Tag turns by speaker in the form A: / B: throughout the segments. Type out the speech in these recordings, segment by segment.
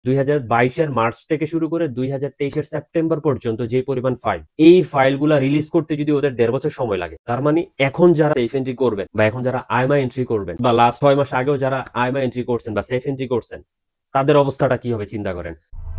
A: 2022 March থেকে শুরু করে 2023 সেপ্টেম্বর পর্যন্ত যে পরিমাণ ফাইল, এই ফাইলগুলা রিলিজ করতে যদি ওদের 1.5 বছর সময় লাগে, তার মানে এখন যারা সেফ এন্ট্রি করবেন বা এখন যারা আইমা এন্ট্রি করবেন বা লাস্ট 6 মাস আগেও যারা আইমা এন্ট্রি করছেন বা সেফ এন্ট্রি করছেন, তাদের অবস্থাটা কি হবে চিন্তা করেন।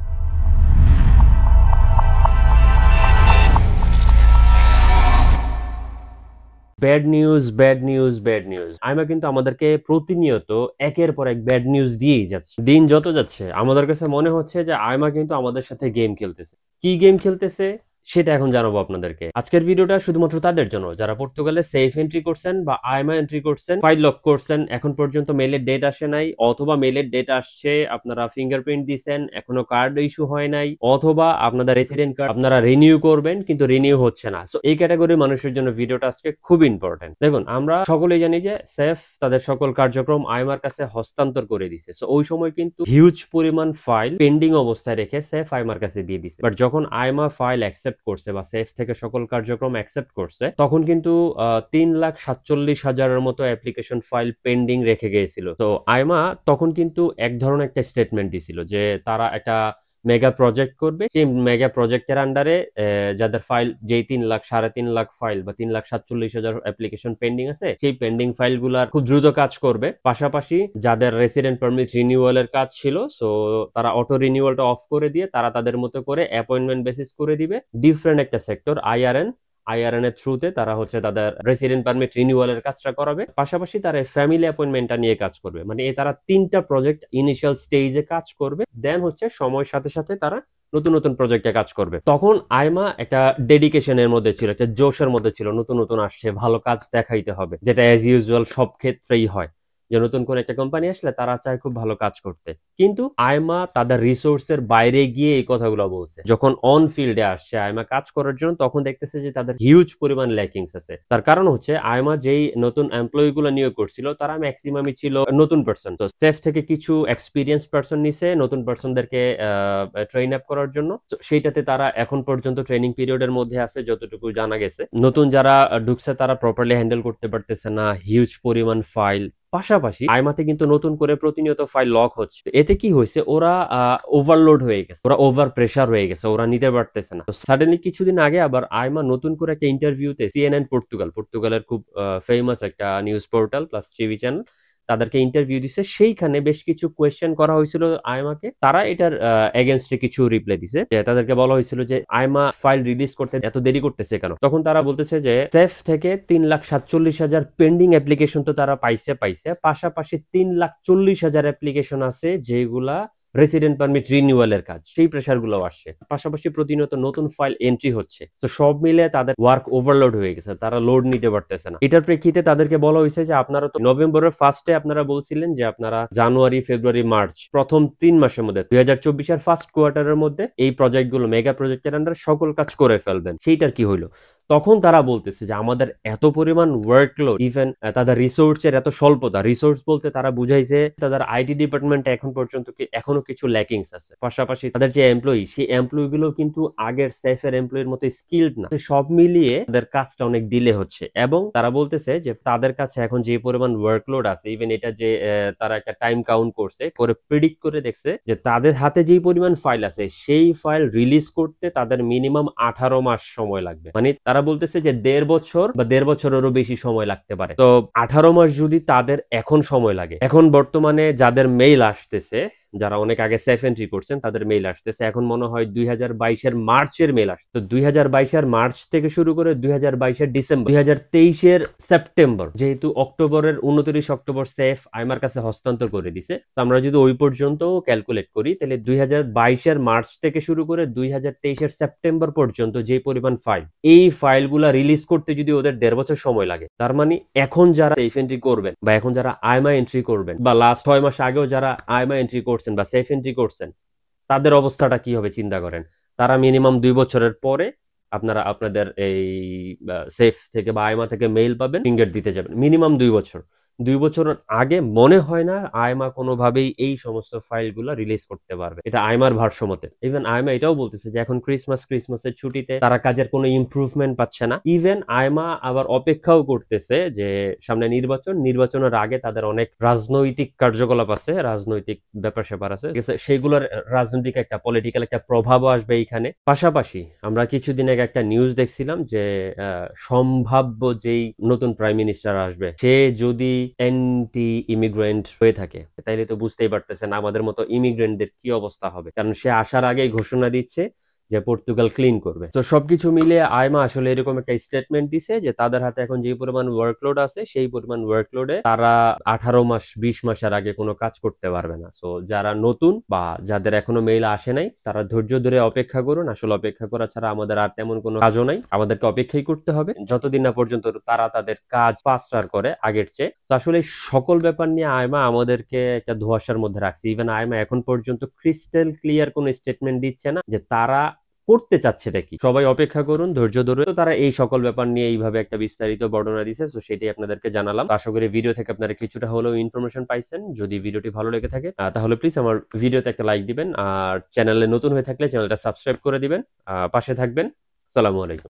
A: Bad news, bad news, bad news. আইমা কিন্তু আমাদেরকে প্রতিনিয়ত একের পর এক ব্যাড নিউজ দিয়েই যাচ্ছে। দিন যত যাচ্ছে আমাদের কাছে মনে হচ্ছে যে আইমা কিন্তু আমাদের সাথে গেম খেলতেছে। কি গেম খেলতেছে সেটা এখন জানাবো আপনাদেরকে। আজকের ভিডিওটা শুধুমাত্র তাদের জন্য যারা পর্তুগালে সেফ এন্ট্রি করছেন বা আইমা এন্ট্রি করছেন, ফাইল লক করছেন, এখন পর্যন্ত মেলের ডেট আসে নাই, অথবা মেলের ডেট আসছে, আপনারা ফিঙ্গারপ্রিন্ট দিচ্ছেন, এখনো কার্ড ইস্যু হয় নাই, অথবা আপনাদের রেসিডেন্ট কার্ড আপনারা রিনিউ করবেন কিন্তু রিনিউ হচ্ছে না। সো এই ক্যাটাগরির মানুষের জন্য ভিডিওটা আজকে খুব ইম্পর্টেন্ট। দেখুন, আমরা সকলেই জানি যে সেফ তাদের সকল কার্যক্রম আইমার কাছে হস্তান্তর করে দিছে। সো ওই সময় কিন্তু হিউজ পরিমাণ ফাইল পেন্ডিং অবস্থায় রেখে সেফ আইমার কাছে দিয়ে দিছে। বাট যখন আইমা ফাইল অ্যাকসেপ্ট করছে বা সেফ থেকে সকল কার্যক্রম অ্যাকসেপ্ট করছে, তখন কিন্তু 3,47,000-এর মতো অ্যাপ্লিকেশন ফাইল পেন্ডিং রেখে গিয়েছিল। তো আইমা তখন কিন্তু এক ধরনের একটা স্টেটমেন্ট দিছিল যে তারা একটা মেগা প্রজেক্ট করবে। সেই মেগা প্রজেক্টের আন্ডারে যাদের ফাইল, যেই 3,00,000-3.5 লাখ ফাইল বা 3,47,000 অ্যাপ্লিকেশন পেন্ডিং আছে, সেই পেন্ডিং ফাইল গুলার খুব দ্রুত কাজ করবে। পাশাপাশি যাদের রেসিডেন্ট পারমিট রিনিউয়ালের কাজ ছিল, সো তারা অটো রিনিউয়ালটা অফ করে দিয়ে তারা তাদের মতো করে অ্যাপয়েন্টমেন্ট বেসিস করে দিবে ডিফারেন্ট একটা সেক্টর আইআরএন এর থ্রুতে তারা হচ্ছে তাদের রেসিডেন্ট পারমিট রিনিউয়ালের কাজটা করাবে। পাশাপাশি তারা ফ্যামিলি অ্যাপয়েন্টমেন্টটা নিয়ে কাজ করবে। মানে এই তারা 3টা প্রজেক্ট ইনিশিয়াল স্টেজে কাজ করবে, দেন হচ্ছে সময়ের সাথে সাথে তারা নতুন নতুন প্রজেক্টে কাজ করবে। তখন আইমা একটা ডেডিকেশনের মধ্যে ছিল, একটা জোশের মধ্যে ছিল, নতুন নতুন আসছে, ভালো কাজ দেখাইতে হবে, যেটা অ্যাজ ইউজুয়াল সব ক্ষেত্রেই হয় যে নতুন কোন একটা কোম্পানি আসলে তারা চায় খুব ভালো কাজ করতে। কিন্তু আইমা তাদের রিসোর্সের বাইরে গিয়ে এই কথাগুলো বলছে। যখন অন ফিল্ডে আসছে আইমা কাজ করার জন্য, তখন দেখতেছে যে তাদের হিউজ পরিমাণ ল্যাকিংস আছে। তার কারণ হচ্ছে আইমা যেই নতুন এমপ্লয়ি গুলো নিয়োগ করছিল, তারা ম্যাক্সিমামই ছিল নতুন পার্সন। তো সেফ থেকে কিছু এক্সপিরিয়েন্স পার্সন নিছে নতুন পার্সনদেরকে ট্রেন আপ করার জন্য। সেইটাতে তারা এখন পর্যন্ত ট্রেনিং পিরিয়ডের মধ্যে আছে যতটুকু জানা গেছে। নতুন যারা ঢুকছে তারা প্রপারলি হ্যান্ডেল করতে পারতেছে না হিউজ পরিমাণ ফাইল। পাশাপাশি আইমাতে কিন্তু নতুন করে প্রতিনিয়ত ফাইল লক হচ্ছে। এতে কি হয়েছে, ওরা ওভারলোড হয়ে গেছে, ওরা ওভার প্রেসার হয়ে গেছে, ওরা নিতে পারতেছে না। তো সাডেনলি কিছুদিন আগে আবার আইমা নতুন করে একটা ইন্টারভিউতে CNN পর্তুগালের খুব ফেমাস একটা news portal plus TV channel, তাদেরকে ইন্টারভিউ দিছে। সেইখানে বেশ কিছু কোয়েশ্চেন করা হয়েছিল আইমাকে। তারা এটার এগেনস্টে কিছু রিপ্লাই দিছে। তাদেরকে বলা হয়েছিল যে আইমা ফাইল রিলিজ করতে এত দেরি করতেছে কেন। তখন তারা বলতেছে যে সেফ থেকে 3,47,000 পেন্ডিং অ্যাপ্লিকেশন তো তারা পাইছে, পাশাপাশি 3,40,000 অ্যাপ্লিকেশন আছে যেগুলা রেসিডেন্ট পারমিট রিনিউয়ালের কাজ, সেই প্রেসার গুলো আসছে। পাশাপাশি প্রতিনিয়ত নতুন ফাইল এন্ট্রি হচ্ছে। তো সব মিলে তাদের ওয়ার্ক ওভারলোড হয়ে গেছে, তারা লোড নিতে পারতেছে না। এটার প্রেক্ষিতে তাদেরকে বলা হয়েছে যে আপনারা তো নভেম্বরের ফার্স্টে আপনারা বলছিলেন যে আপনারা জানুয়ারি, ফেব্রুয়ারি, মার্চ প্রথম 3 মাসের মধ্যে 2024-এর ফার্স্ট কোয়ার্টারের মধ্যে এই প্রজেক্টগুলো মেগা প্রজেক্টের আন্ডার সকল কাজ করে ফেলবেন। সেইটার কি হইলো? তখন তারা বলতেছে যে আমাদের এত পরিমাণ ওয়ার্কলোড, ইভেন তাদের রিসোর্সের এত স্বল্পতা। রিসোর্স বলতে তারা বুঝাইছে তাদের আইটি ডিপার্টমেন্টে এখন পর্যন্ত এখনো কিছু ল্যাকিংস আছে। পাশাপাশি তাদের যে এমপ্লয়ি, সেই এমপ্লয়ি গুলো কিন্তু আগের সেফের এমপ্লয়ির মতো স্কিলড না। সব মিলিয়ে তাদের কাজটা অনেক ডিলে হচ্ছে। এবং তারা বলতেছে যে তাদের কাছে এখন যে পরিমাণ ওয়ার্কলোড আছে, ইভেন এটা যে তারা একটা টাইম কাউন্ট করছে, করে প্রেডিক্ট করে দেখছে যে তাদের হাতে যে পরিমাণ ফাইল আছে, সেই ফাইল রিলিজ করতে তাদের মিনিমাম 18 মাস সময় লাগবে। মানে তারা বলতেছে যে 1.5 বছর বা 1.5 বছরেরও বেশি সময় লাগতে পারে। তো 18 মাস যদি তাদের এখন সময় লাগে, এখন বর্তমানে যাদের মেইল আসতেছে, যারা অনেক আগে সেফ এন্ট্রি করছেন তাদের মেইল আসতেছে, এখন মনে হয় 2022-এর মার্চের মেইল আসছে। তো 2022-এর মার্চ থেকে শুরু করে 2022-এর ডিসেম্বর, 2023-এর সেপ্টেম্বর, যেহেতু অক্টোবরের 29 অক্টোবর সেফ আইমার কাছে হস্তান্তর করে দিছে, তো আমরা যদি ওই পর্যন্ত ক্যালকুলেট করি, তাহলে 2022-এর মার্চ থেকে শুরু করে 2023-এর সেপ্টেম্বর পর্যন্ত যে পরিমাণ ফাইল, এই ফাইলগুলা রিলিজ করতে যদি ওদের 1.5 বছর সময় লাগে, তার মানে এখন যারা সেফ এন্ট্রি করবেন বা এখন যারা আইমা এন্ট্রি করবেন বা লাস্ট 6 মাস আগেও যারা আইমা এন্ট্রি করছেন বা সেফ এন্ট্রি করছেন, তাদের অবস্থাটা কি হবে চিন্তা করেন। তারা মিনিমাম 2 বছরের পরে আপনারা আপনাদের এই সেফ থেকে বা আইমা থেকে মেইল পাবেন, ফিঙ্গার দিতে যাবেন, মিনিমাম 2 বছর। 2 বছর আগে মনে হয় না আইমা কোনোভাবেই এই সমস্ত ফাইলগুলো রিলিজ করতে পারবে। এটা আইমার ভারসাম্যতে। ইভেন আইমা এটাও বলতেছে যে এখন ক্রিসমাসের ছুটিতে তারা কাজের কোনো ইমপ্রুভমেন্ট পাচ্ছে না। ইভেন আইমা আবার অপেক্ষাও করতেছে যে সামনে নির্বাচনের আগে তাদের অনেক রাজনৈতিক কার্যকলাপ আছে, রাজনৈতিক ব্যাপার-স্যাপার আছে, ঠিক আছে? সেগুলোর রাজনৈতিক একটা পলিটিক্যাল একটা প্রভাবও আসবে এইখানে। পাশাপাশি আমরা কিছুদিন আগে একটা নিউজ দেখছিলাম যে সম্ভাব্য যেই নতুন প্রাইম মিনিস্টার আসবে সে যদি অ্যান্টি ইমিগ্রেন্ট হয়ে থাকে তাইলে তো বুঝতেই পারতেছেন আমাদের মতো ইমিগ্রেন্টদের কি অবস্থা হবে, কারণ সে আসার আগেই ঘোষণা দিচ্ছে যে পর্তুগাল ক্লিন করবে। তো সবকিছু মিলিয়ে আইমা আসলে এরকম একটা স্টেটমেন্ট দিছে যে তাদের হাতে এখন যে পরিমাণ ওয়ার্কলোড আছে সেই পরিমাণ ওয়ার্কলোডে তারা 18 মাস 20 মাসের আগে কোনো কাজ করতে পারবে না। সো যারা নতুন বা যাদের এখনো মেইল আসে নাই তারা ধৈর্য ধরে অপেক্ষা করুন। আসলে অপেক্ষা করা ছাড়া আমাদের আর তেমন কোনো কাজও নাই, আমাদেরকে অপেক্ষাই করতে হবে যতদিন না পর্যন্ত তারা তাদের কাজ ফাস্টার করে আগের চেয়ে। তো আসলে সকল ব্যাপার নিয়ে আইমা আমাদেরকে একটা ধোঁয়াশার মধ্যে রাখছে। ইভেন আইমা এখন পর্যন্ত ক্রিস্টাল ক্লিয়ার কোনো স্টেটমেন্ট দিচ্ছে না যে তারা করতে চাচ্ছেটা কি। সবাই অপেক্ষা করুন, ধৈর্য ধরে। তো তারা এই সকল ব্যাপার নিয়ে এইভাবে একটা বিস্তারিত বর্ণনা দিয়েছে, তো সেটাই আপনাদেরকে জানালাম। আশা করি ভিডিও থেকে আপনারা কিছুটা হলেও ইনফরমেশন পাইছেন। যদি ভিডিওটি ভালো লেগে থাকে তাহলে প্লিজ আমার ভিডিওতে একটা লাইক দিবেন, আর চ্যানেলে নতুন হয়ে থাকলে চ্যানেলটা সাবস্ক্রাইব করে দিবেন, পাশে থাকবেন। আসসালামু আলাইকুম।